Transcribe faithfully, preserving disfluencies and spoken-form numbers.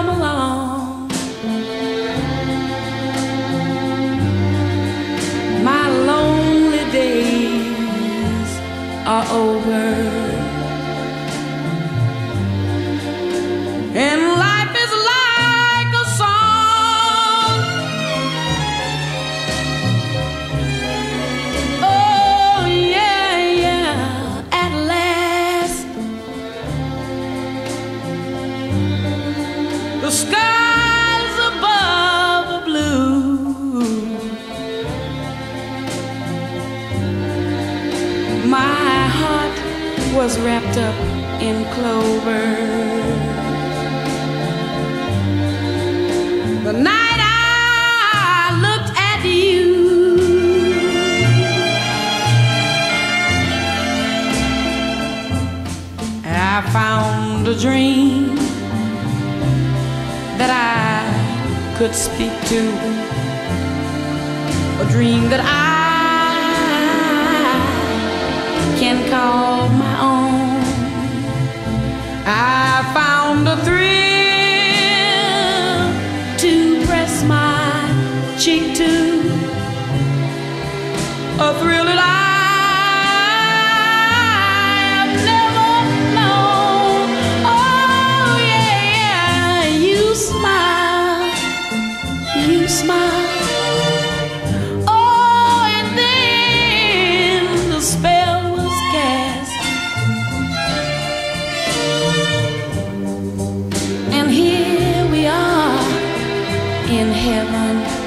along. My lonely days are over, and life is like a song. Oh yeah, yeah, at last the skies above are blue. My heart was wrapped up in clover the night I looked at you. I found a dream that I could speak to, a dream that I can call my own. I found a thrill to press my cheek to, a thrill that I have never known. Oh yeah, yeah, you smile, you smile. Oh, and then the spell was cast, and here we are in heaven.